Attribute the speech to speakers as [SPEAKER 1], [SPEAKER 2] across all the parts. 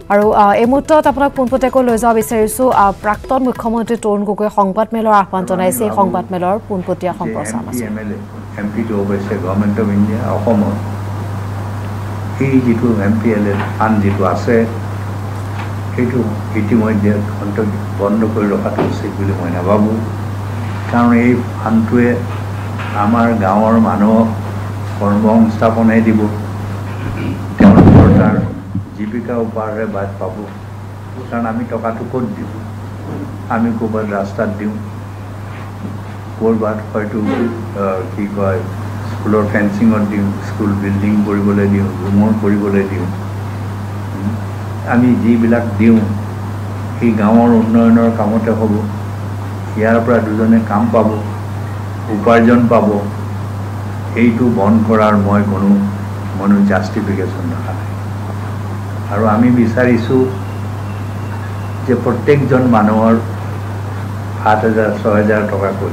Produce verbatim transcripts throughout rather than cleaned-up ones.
[SPEAKER 1] আৰু এই মুহূৰ্তত আপোনাক পোনপটীয়াকৈ লৈ যাব বিচাৰিছো প্ৰাক্তন মুখ্যমন্ত্ৰী তৰুণ গগৈ সংবাদমেলৰ আহ্বান জনাইছে এই সংবাদমেলৰ পোনপটীয়া সম্প্ৰচাৰ আছে
[SPEAKER 2] এমপি টো অৱশ্যে গভৰ্ণমেণ্ট অফ ইণ্ডিয়া অসমৰ এই যিটো M P L A fund যিটো আছে সেইটো ইতিমধ্যে বন্ধ কৰি ৰখাটো উচিত বুলি মই নাভাবোঁ কাৰণ এই ফাণ্ডটোৱে আমাৰ গাঁৱৰ মানুহক কৰ্মসংস্থাপনহে দিব তেওঁলোকৰ তাৰ জীৱিকা উপাৰ্জনে বাদ পাব কাৰণ আমি টকাটো ক'ত দিওঁ আমি ক'ৰবাত ৰাস্তাত দিওঁ ক'ৰবাত হয়তো কি কয় স্কুলৰ ফেঞ্চিঙত দিওঁ স্কুল বিল্ডিং কৰিবলৈ দিওঁ ৰুমৰ কৰিবলৈ দিওঁ আমি যিবিলাক দিওঁ সেই গাঁৱৰ উন্নয়নৰ কামতে হ'ব ইয়াৰ পৰা দুজনে কাম পাব উপাৰ্জন পাব এইটো বন্ধ কৰাৰ মই কোনো কোনো জাষ্টিফিকেশ্যন দেখা নাই আৰু আমি বিচাৰিছোঁ যে প্ৰত্যেকজন মানুহৰ সাত হাজাৰ ছয় হাজাৰ টকাকৈ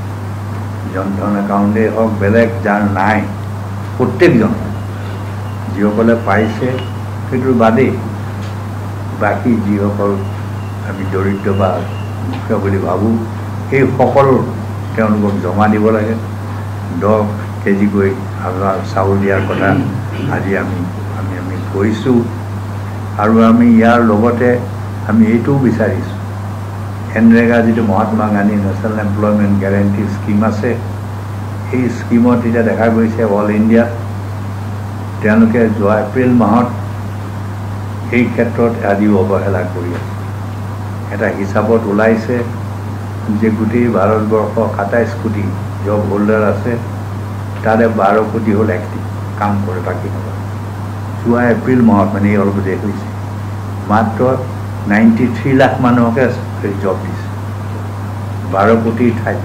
[SPEAKER 2] জনধন একাউণ্টেই হওক বেলেগ যাৰ নাই প্ৰত্যেকজন যিসকলে পাইছে সেইটোৰ বাদেই বাকী যিসকল আমি দৰিদ্ৰ বা মুখ্য বুলি ভাবোঁ সেই সকলো তেওঁলোকক জমা দিব লাগে দহ কেজিকৈ আপোনাৰ চাউল দিয়াৰ কথা আজি আমি আমি আমি কৈছোঁ আৰু আমি ইয়াৰ লগতে আমি এইটোও বিচাৰিছোঁ এনৰেগা যিটো Mahatma Gandhi national employment guarantee scheme আছে এই স্কিমত এতিয়া দেখা গৈছে অল ইণ্ডিয়াত তেওঁলোকে যোৱা এপ্ৰিল মাহত এই ক্ষেত্ৰত আজিও অৱহেলা কৰি আছে এটা হিচাপত ওলাইছে যে গোটেই ভাৰতবৰ্ষ সাতাইছ কোটি জব হোল্ডাৰ আছে তাৰে বাৰ কোটি হ'ল এক্টিভ কাম কৰে বাকী নকৰে যোৱা এপ্ৰিল মাহত মানে এই অলপতে হৈছে মাত্ৰ নাইণ্টি থ্ৰী লাখ মানুহকে জব দিছে বাৰ কোটিৰ ঠাইত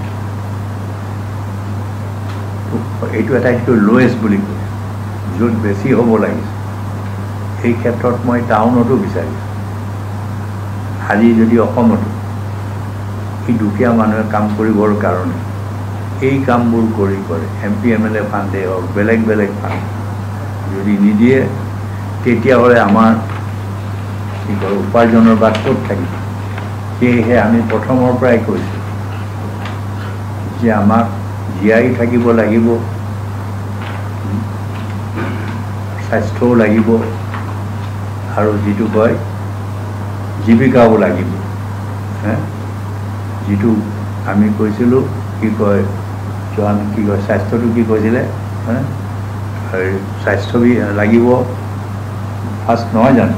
[SPEAKER 2] এইটো আটাইতকৈ লৱেষ্ট বুলি কয় য'ত বেছি হ'ব লাগিছে এই ক্ষেত্ৰত মই টাউনতো বিচাৰিছোঁ আজি যদি অসমতো এই দুখীয়া মানুহে কাম কৰিবৰ কাৰণে এই কামবোৰ কৰি কৰে M P M L A ফাণ্ডেই হওক বেলেগ বেলেগ ফাণ্ড যদি নিদিয়ে তেতিয়াহ'লে আমাৰ কি কয় উপাৰ্জনৰ বাট ক'ত থাকিব সেয়েহে আমি প্ৰথমৰ পৰাই কৈছোঁ যে আমাক জীয়াই থাকিব লাগিব স্বাস্থ্যও লাগিব আৰু যিটো কয় জীৱিকাও লাগিব হে যিটো আমি কৈছিলোঁ কি কয় যোৱান কি কয় স্বাস্থ্যটো কি কৈছিলে স্বাস্থ্য লাগিব ফাৰ্ষ্ট নহয় জানো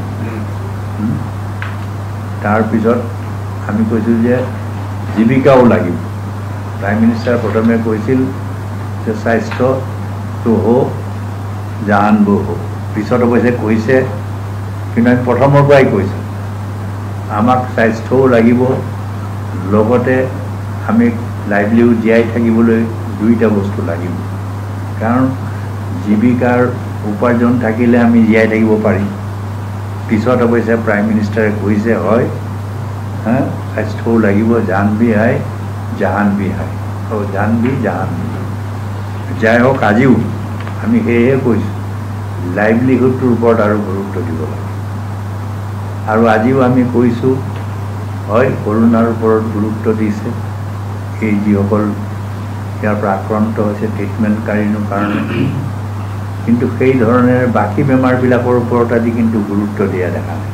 [SPEAKER 2] তাৰপিছত আমি কৈছোঁ যে জীৱিকাও লাগিব প্ৰাইম মিনিষ্টাৰে প্ৰথমে কৈছিল যে স্বাস্থ্যটো হওক জাহানবো হওক পিছত অৱশ্যে কৈছে কিন্তু আমি প্ৰথমৰ পৰাই কৈছোঁ আমাক স্বাস্থ্যও লাগিব লগতে আমি লাইভলিহুড জীয়াই থাকিবলৈ দুইটা বস্তু লাগিব কাৰণ জীৱিকাৰ উপাৰ্জন থাকিলে আমি জীয়াই থাকিব পাৰিম পিছত অৱশ্যে প্ৰাইম মিনিষ্টাৰে কৈছে হয় হা স্বাস্থ্যও লাগিব জান বি হাই জাহান বি হাই আৰু জান বি জাহান বি যাই হওক আজিও আমি সেয়েহে কৈছোঁ লাইভলিহুডটোৰ ওপৰত আৰু গুৰুত্ব দিব লাগে আৰু আজিও আমি কৈছোঁ হয় কৰোণাৰ ওপৰত গুৰুত্ব দিছে এই যিসকল ইয়াৰ পৰা আক্ৰান্ত হৈছে ট্ৰিটমেণ্টকাৰীৰ কাৰণে কিন্তু সেই ধৰণে বাকী বেমাৰবিলাকৰ ওপৰত আজি কিন্তু গুৰুত্ব দিয়া দেখা নাই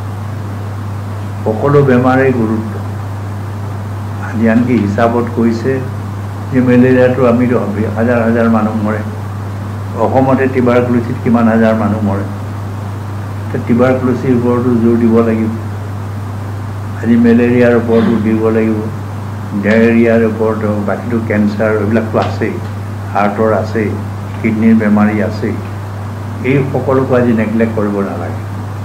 [SPEAKER 2] সকলো বেমাৰেই গুৰুত্ব আজি আনকি হিচাপত কৈছে যে মেলেৰিয়াটো আমি হাজাৰ হাজাৰ মানুহ মৰে অসমতে টিউবাৰকুলোচিত কিমান হাজাৰ মানুহ মৰে টিউবাৰকুলোচিৰ ওপৰতো জোৰ দিব লাগিব আজি মেলেৰিয়াৰ ওপৰতো দিব লাগিব ডায়েৰিয়াৰ ওপৰতো বাকীটো কেঞ্চাৰ এইবিলাকতো আছেই হাৰ্টৰ আছেই কিডনীৰ বেমাৰী আছেই এই সকলোকো আজি নেগলেক্ট কৰিব নালাগে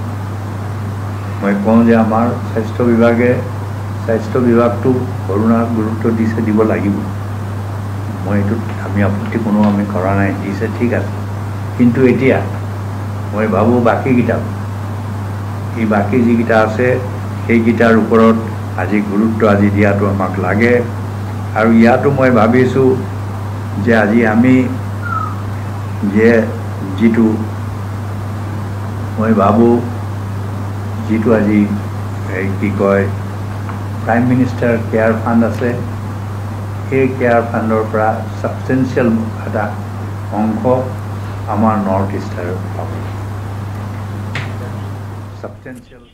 [SPEAKER 2] মই কওঁ যে আমাৰ স্বাস্থ্য বিভাগে স্বাস্থ্য বিভাগটো কৰোণাক গুৰুত্ব দিছে দিব লাগিব মই এইটোত আমি আপত্তি কোনো আমি কৰা নাই দিছে ঠিক আছে কিন্তু এতিয়া মই ভাবোঁ বাকীকেইটা এই বাকী যিকেইটা আছে সেইকেইটাৰ ওপৰত আজি গুৰুত্ব আজি দিয়াটো আমাক লাগে আৰু ইয়াতো মই ভাবিছোঁ যে আজি আমি যে যিটো মই ভাবোঁ যিটো আজি এই কি কয় প্ৰাইম মিনিষ্টাৰ কেয়াৰ ফাণ্ড আছে, সেই কেয়াৰ ফাণ্ডৰ পৰা ছাবষ্টেঞ্চিয়েল এটা অংশ আমাৰ নৰ্থ ইষ্টাৰ পাব। ছাবষ্টেঞ্চিয়েল